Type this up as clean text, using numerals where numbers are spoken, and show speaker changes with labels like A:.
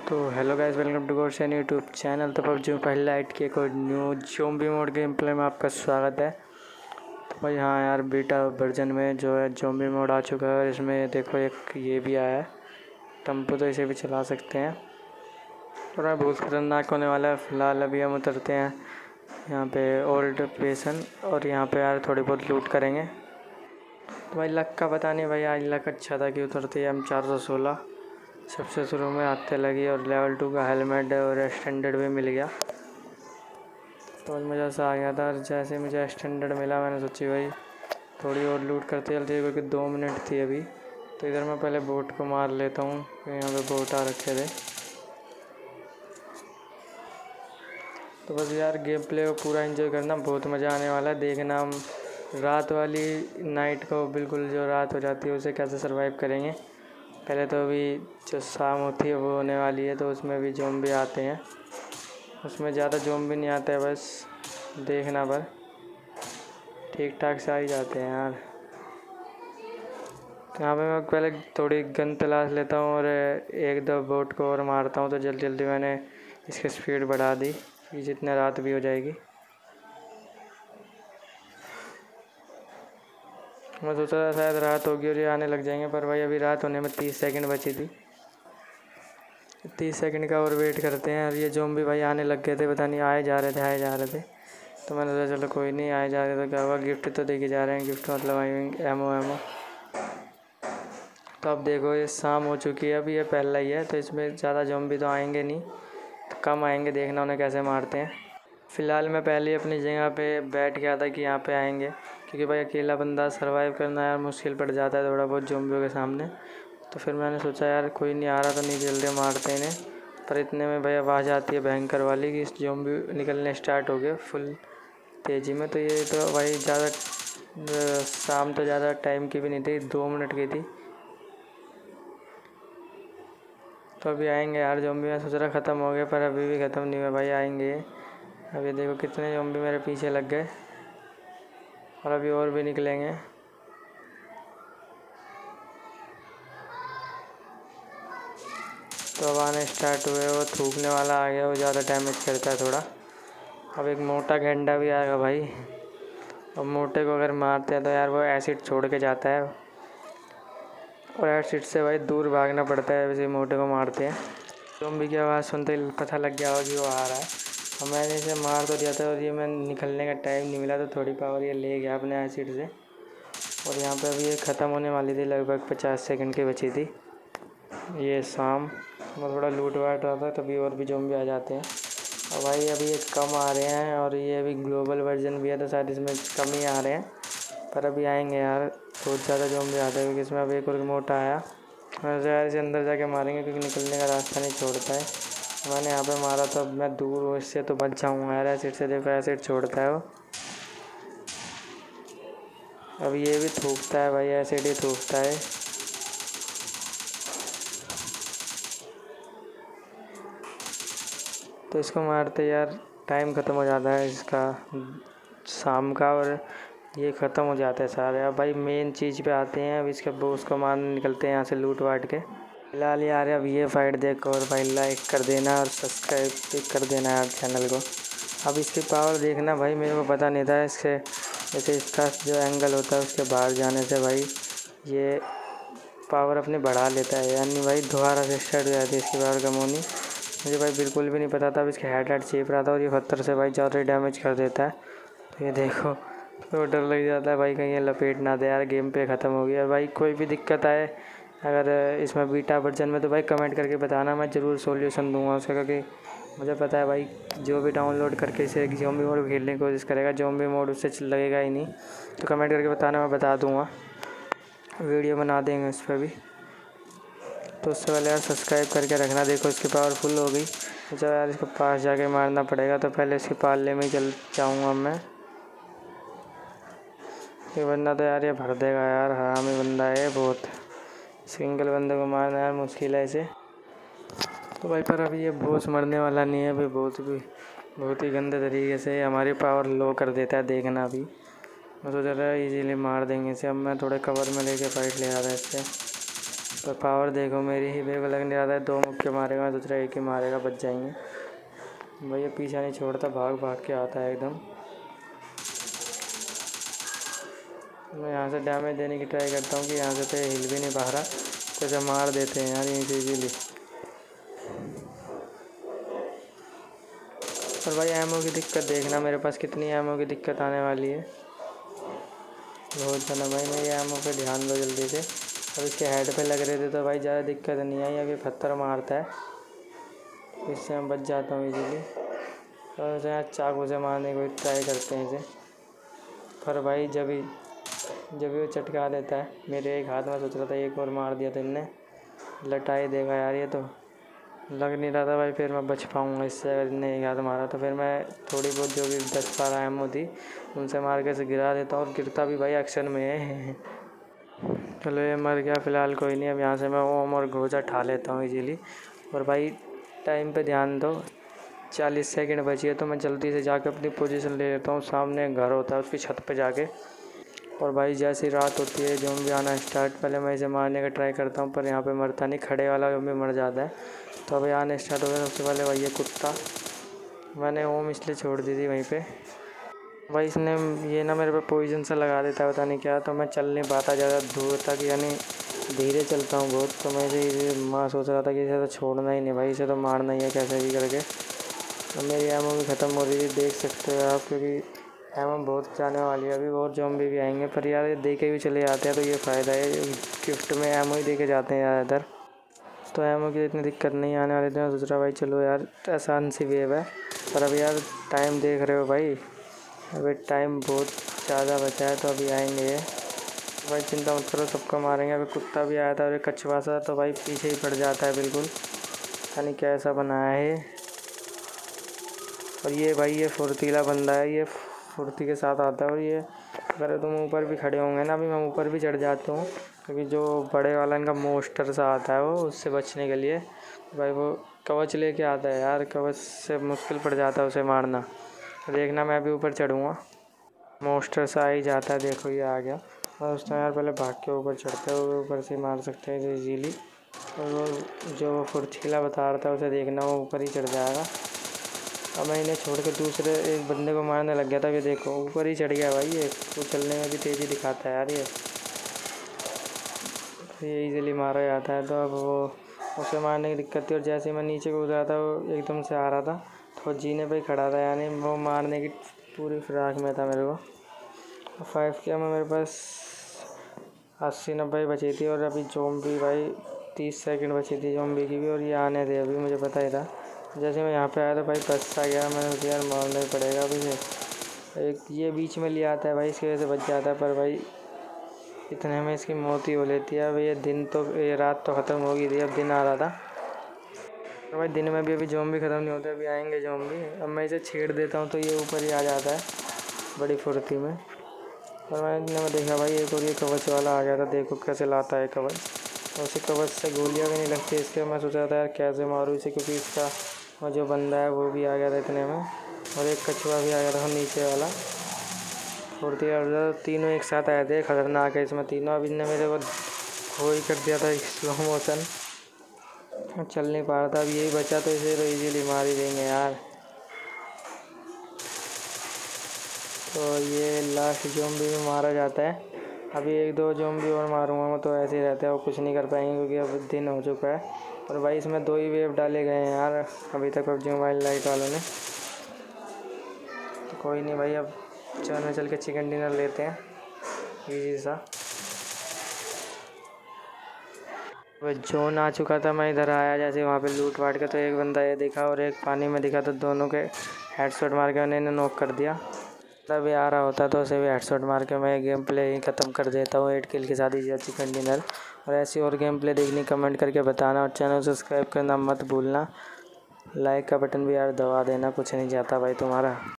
A: तो hello guys, welcome to Gorshan YouTube channel. तो PUBG में पहले लाइट की एक और new zombie mode game play में आपका स्वागत है। तो भाई हाँ यार, बीटा वर्जन में जो है ज़ॉम्बी मोड आ चुका है और इसमें देखो एक ये भी आया है टम्पू, तो इसे भी चला सकते हैं। और भाई बहुत खतरनाक होने वाला है। फ़िलहाल अभी हम उतरते हैं यहाँ पे ओल्ड पेशन और यहाँ पे यार थोड़ी बहुत लूट करेंगे। तो भाई लक का पता नहीं भाई, आज लक अच्छा था कि उतरते ही हम 416 सबसे शुरू में आते लगी और लेवल 2 का हेलमेट और स्टैंडर्ड भी मिल गया। तो मज़ा सा आ गया था। और जैसे मुझे स्टैंडर्ड मिला मैंने सोची भाई थोड़ी और लूट करते चलते, क्योंकि 2 मिनट थी अभी। तो इधर मैं पहले बोट को मार लेता हूँ, यहाँ पे बोट आ रखे थे। तो बस यार गेम प्ले को पूरा एंजॉय करना, बहुत मज़ा आने वाला है। देखना हम रात वाली नाइट को, बिल्कुल जो रात हो जाती है उसे कैसे सरवाइव करेंगे। पहले तो अभी जो शाम होती है वो होने वाली है, तो उसमें भी ज़ॉम्बी आते हैं। उसमें ज़्यादा ज़ॉम्बी नहीं आते हैं, बस देखना पर ठीक ठाक से आ ही जाते हैं यार। यहाँ पे मैं पहले थोड़ी गन तलाश लेता हूँ और एक दो बोट को और मारता हूँ। तो जल्दी जल्दी मैंने इसकी स्पीड बढ़ा दी कि जितने रात भी हो जाएगी। मैं सोच रहा था शायद रात होगी और ये आने लग जाएंगे, पर भाई अभी रात होने में 30 सेकंड बची थी। 30 सेकंड का और वेट करते हैं। और ये ज़ॉम्बी भाई आने लग गए थे, पता नहीं आए जा रहे थे। तो मैंने सोचा चलो कोई नहीं, आए जा रहे तो क्या हुआ, गिफ्ट तो देके जा रहे हैं। गिफ्ट मतलब आई एमओ। तो अब देखो ये शाम हो चुकी है, अभी ये पहला ही है, तो इसमें ज़्यादा ज़ॉम्बी तो आएंगे नहीं, तो कम आएंगे। देखना उन्हें कैसे मारते हैं। फ़िलहाल मैं पहले ही अपनी जगह पे बैठ गया था कि यहाँ पे आएंगे, क्योंकि भाई अकेला बंदा सरवाइव करना यार मुश्किल पड़ जाता है थोड़ा बहुत ज़ॉम्बियों के सामने। तो फिर मैंने सोचा यार कोई नहीं आ रहा तो नहीं, जल्दी मारते हैं इन्हें। पर इतने में भाई आवाज़ आती है भयंकर वाली कि इस ज़ॉम्बी निकलने स्टार्ट हो गए फुल तेज़ी में। तो ये तो भाई ज़्यादा शाम तो ज़्यादा टाइम की भी नहीं थी, 2 मिनट की थी। तो अभी आएंगे यार ज़ॉम्बी। मैं सोच रहा ख़त्म हो गया, पर अभी भी ख़त्म नहीं हुआ भाई, आएंगे। अभी देखो कितने ज़ॉम्बी मेरे पीछे लग गए और अभी और भी निकलेंगे। तो अब आने स्टार्ट हुए। वो थूकने वाला आ गया, वो ज़्यादा डैमेज करता है थोड़ा। अब एक मोटा गेंडा भी आएगा भाई, और मोटे को अगर मारते हैं तो यार वो एसिड छोड़ के जाता है, और एसिड से भाई दूर भागना पड़ता है। वैसे मोटे को मारते हैं। ज़ॉम्बी की आवाज़ सुनते ही पता लग गया होगा कि वो आ रहा है। और मैंने इसे मार तो दिया था, और ये मैं निकलने का टाइम नहीं मिला, तो थोड़ी पावर ये ले गया अपने एसिड से। और यहाँ पे अभी ये ख़त्म होने वाली थी, लगभग 50 सेकंड की बची थी। ये शाम मैं थोड़ा लूट वाट रहा था, तभी और भी ज़ॉम्बी आ जाते हैं। और भाई अभी ये कम आ रहे हैं, और ये अभी ग्लोबल वर्जन भी है, तो शायद इसमें कम ही आ रहे हैं। पर अभी आएंगे यार, बहुत ज़्यादा ज़ॉम्बी आते हैं, क्योंकि इसमें अब एक और मोटा आया। वैसे यार इसे अंदर जाके मारेंगे, क्योंकि निकलने का रास्ता नहीं छोड़ता है। मैंने यहाँ पे मारा तो अब मैं दूर हूँ, इससे तो बच जाऊँगा यार। एसिड से देखो, एसिड छोड़ता है वो। अब ये भी थूकता है भाई, एसिड ही थूकता है। तो इसको मारते यार टाइम ख़त्म हो जाता है इसका शाम का, और ये ख़त्म हो जाता है सारे। अब भाई मेन चीज़ पे आते हैं। अब इसके बॉस को मारने निकलते हैं यहाँ से लूट वाट के। फिलहाल यार अब ये फाइट देखो, और भाई लाइक कर देना और सब्सक्राइब भी कर देना यार चैनल को। अब इसकी पावर देखना भाई, मेरे को पता नहीं था इसके, जैसे इसका जो एंगल होता है उसके बाहर जाने से भाई ये पावर अपनी बढ़ा लेता है, यानी भाई दोबारा से स्टार्ट हो जाती है इसकी पावर कम होनी। मुझे भाई बिल्कुल भी नहीं पता था। अब इसके हेड चेप रहा था, और ये पत्थर से भाई ज़्यादा डैमेज कर देता है। तो ये देखो, तो डर लग जाता है भाई कहीं ये लपेट ना दे यार। गेम पे ख़त्म हो गया भाई। कोई भी दिक्कत आए अगर इसमें बीटा वर्जन में, तो भाई कमेंट करके बताना, मैं ज़रूर सॉल्यूशन दूंगा उसका। क्योंकि मुझे पता है भाई जो भी डाउनलोड करके इसे ज़ॉम्बी मोड खेलने की कोशिश करेगा, ज़ॉम्बी मोड उससे लगेगा ही नहीं। तो कमेंट करके बताना, मैं बता दूँगा, वीडियो बना देंगे उस पर भी। तो उससे पहले यार सब्सक्राइब करके रखना। देखो इसकी पावर फुल हो गई। तो चलो यार इसको पास जाके मारना पड़ेगा, तो पहले इसके पालने में ही चल जाऊँगा मैं, ये बंदा तो यार ये भर देगा यार, हरामी बंदा है बहुत। सिंगल बंदे को मारना यार मुश्किल है इसे। तो भाई पर अभी ये बॉस मरने वाला नहीं है अभी, बहुत ही गंदे तरीके से हमारी पावर लो कर देता है। देखना अभी मैं सोच रहा इजीली मार देंगे इसे। अब मैं थोड़े कवर में लेके फाइट ले आ रहा है इससे। पर पावर देखो मेरी ही, मेरे को लग नहीं रहा था 2 मुक्के मारेगा, मैं दूसरा एक ही मारेगा, बच जाएंगे। भैया पीछा नहीं छोड़ता, भाग भाग के आता है एकदम। मैं यहाँ से डैमेज देने की ट्राई करता हूँ कि यहाँ से तो हिल भी नहीं पा रहा, तो इसे मार देते हैं यार यहीं से इजीली। पर भाई एमओ की दिक्कत देखना, मेरे पास कितनी एमओ की दिक्कत आने वाली है बहुत ज़्यादा। भाई मेरी एमओ पे ध्यान दो जल्दी से। और इसके हेड पे लग रहे थे तो भाई ज़्यादा दिक्कत नहीं आई, अभी पत्थर मारता है, इससे मैं बच जाता हूँ इजीली। और उसे यहाँ चाकू से मारने को ट्राई करते हैं इसे, पर भाई जब भी वो चटका देता है मेरे एक हाथ में, सोच रहा था एक और मार दिया तो इनने लटाई देगा यार, ये तो लग नहीं रहा था भाई फिर मैं बच पाऊँगा इससे। अगर इनने एक हाथ मारा तो फिर मैं थोड़ी बहुत जो भी 10-12 एमओ थी उनसे मार के इसे गिरा देता हूँ, और गिरता भी भाई एक्शन में है। चलो ये मर गया फ़िलहाल, कोई नहीं। अब यहाँ से मैं ओम और घोजा ठा लेता हूँ इजीली। और भाई टाइम पे ध्यान दो, 40 सेकंड बची है, तो मैं जल्दी से जाके अपनी पोजीशन ले लेता हूँ। सामने घर होता है, उसकी छत पे जाके। और भाई जैसी रात होती है ज़ॉम्बी आना स्टार्ट, पहले मैं इसे मारने का ट्राई करता हूँ, पर यहाँ पे मरता नहीं, खड़े वाला ज़ॉम्बी मर जाता है। तो अभी आने स्टार्ट हो गया। सबसे पहले भाई ये कुत्ता, मैंने ओम इसलिए छोड़ दी थी वहीं पे। भाई इसने ये ना मेरे पे पोइजन सा लगा देता है, पता नहीं क्या, तो मैं चल नहीं पाता ज़्यादा दूर तक, यानी धीरे चलता हूँ बहुत। तो मैं इसे माँ सोच रहा था कि इसे तो छोड़ना ही नहीं भाई, इसे तो मारना ही है कैसे भी करके। तो मेरी एमओ भी ख़त्म हो रही थी, देख सकते हो आप, क्योंकि एमओ बहुत जाने वाली है अभी, और ज़ॉम्बी भी आएंगे। पर यार ये दे के भी चले जाते हैं तो ये फ़ायदा है, गिफ्ट में एमओ ही दे के जाते हैं ज़्यादातर, तो एमओ की इतनी दिक्कत नहीं आने वाली थी। दूसरा भाई चलो यार आसान सी वेव है, पर अब यार टाइम देख रहे हो भाई, अभी टाइम बहुत ज़्यादा बचा है, तो अभी आएंगे ये। भाई चिंता मत करो, सबको मारेंगे। अभी कुत्ता भी आया था और एक कछुआ सा, तो भाई पीछे ही पड़ जाता है बिल्कुल, यानी कैसा बनाया है। और ये भाई ये फुर्तीला बंदा है, ये फुर्ती के साथ आता है। और ये अगर तुम ऊपर भी खड़े होंगे ना, अभी मैं ऊपर भी चढ़ जाता हूँ, क्योंकि जो बड़े वाला इनका मोस्टर सा आता है वो, उससे बचने के लिए भाई वो कवच लेके आता है यार, कवच से मुश्किल पड़ जाता है उसे मारना। देखना मैं भी ऊपर चढ़ूँगा, मोस्टर सा आ ही जाता है, देखो ये आ गया। और उस टाइम यार पहले भाग के ऊपर चढ़ते हैं, वो ऊपर से मार सकते हैं इसे ईजीली। और वो जो फुर्तीला बता रहा था उसे देखना, वो ऊपर ही चढ़ जाएगा। अब मैं इन्हें छोड़ के दूसरे एक बंदे को मारने लग गया था, ये देखो ऊपर ही चढ़ गया भाई, ये वो चलने में भी तेज़ी दिखाता है यार ये इजीली मारा जाता है। तो अब वो उसे मारने की दिक्कत थी, और जैसे ही मैं नीचे को उतरा था वो एकदम से आ रहा था, तो जीने पे ही खड़ा था, यानी वो मारने की पूरी फिराक में था मेरे को। 5 के में मेरे पास 80-90 बची थी, और अभी ज़ॉम्बी भाई 30 सेकंड बची थी ज़ॉम्बी की भी, और ये आने थे अभी, मुझे पता ही था। जैसे मैं यहाँ पे आया तो भाई बस आ गया, मैंने सोचा यार मारना ही पड़ेगा अभी से। एक ये बीच में ले आता है भाई, इसकी वजह से बच जाता है, पर भाई इतने में इसकी मौत ही हो लेती है। अब ये रात तो ख़त्म हो गई थी, अब दिन आ रहा था, तो भाई दिन में भी अभी ज़ॉम्बी ख़त्म नहीं होते, अभी आएंगे ज़ॉम्बी। अब मैं इसे छेड़ देता हूँ तो ये ऊपर ही आ जाता है बड़ी फुर्ती में। और मैंने देखा भाई एक और ये कवच वाला आ गया था, देखो कैसे लाता है कवच, और उसी कवच से गोलियाँ भी नहीं लगती इसके। मैं सोच रहा था यार कैसे मारूँ इसे, क्योंकि इसका और जो बंदा है वो भी आ गया था इतने में, और एक कछुआ भी आ गया था नीचे वाला। फुर्ती और तीनों एक साथ आए थे, खतरनाक है इसमें तीनों। अब इनने मेरे को खो ही कर दिया था स्लो मोशन, चल नहीं पा रहा था। अब यही बचा तो इसे तो इजीली मार ही देंगे यार। तो ये लास्ट ज़ॉम्बी में मारा जाता है। अभी 1-2 ज़ॉम्बी और मारूंगा तो ऐसे ही रहता है, वो कुछ नहीं कर पाएंगे क्योंकि अब दिन हो चुका है। और भाई इसमें 2 ही वेव डाले गए हैं यार अभी तक पबजी मोबाइल लाइट वालों ने। तो कोई नहीं भाई, अब चल के चिकन डिनर लेते हैं इजी सा। वो जोन आ चुका था, मैं इधर आया जैसे वहाँ पे लूट वाट के, तो एक बंदा ये दिखा और एक पानी में दिखा, तो दोनों के हेडशॉट मार के उन्हें नॉक कर दिया। तभी आ रहा होता तो उसे भी हेडशॉट मार के मैं गेम प्ले ही ख़त्म कर देता हूँ 8 किल के साथ ही चिकन डिनर। और ऐसी और गेम प्ले देखनी कमेंट करके बताना, और चैनल सब्सक्राइब करना मत भूलना। लाइक का बटन भी यार दबा देना, कुछ नहीं जाता भाई तुम्हारा।